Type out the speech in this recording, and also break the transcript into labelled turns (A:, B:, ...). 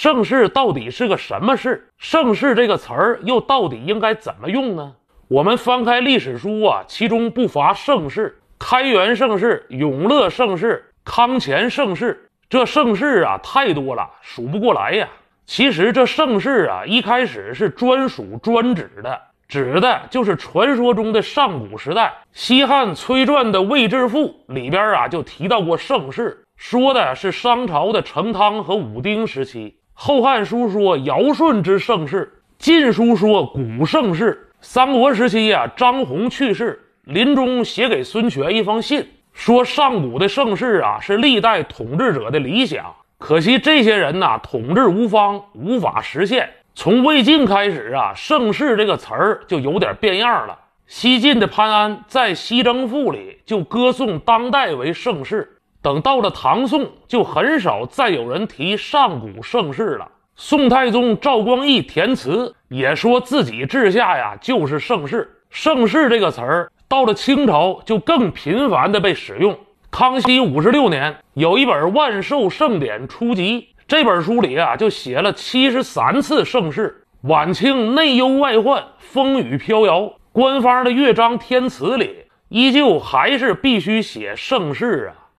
A: 盛世到底是个什么事？盛世这个词儿又到底应该怎么用呢？我们翻开历史书啊，其中不乏盛世，开元盛世、永乐盛世、康乾盛世，这盛世啊太多了，数不过来呀。其实这盛世啊，一开始是专属专指的，指的就是传说中的上古时代。西汉崔传的《魏志赋》里边啊就提到过盛世，说的是商朝的成汤和武丁时期。后汉书说尧舜之盛世，晋书说古盛世。三国时期啊，张宏去世，临终写给孙权一封信，说上古的盛世啊是历代统治者的理想，可惜这些人呐统治无方，无法实现。从魏晋开始啊，盛世这个词儿就有点变样了。西晋的潘安在《西征赋》里就歌颂当代为盛世，等到了唐宋，就很少再有人提上古盛世了。宋太宗赵光义填词也说自己治下呀就是盛世。盛世这个词儿到了清朝就更频繁地被使用。康熙56年有一本《万寿盛典初集》，这本书里啊就写了73次盛世。晚清内忧外患，风雨飘摇，官方的乐章填词里依旧还是必须写盛世啊。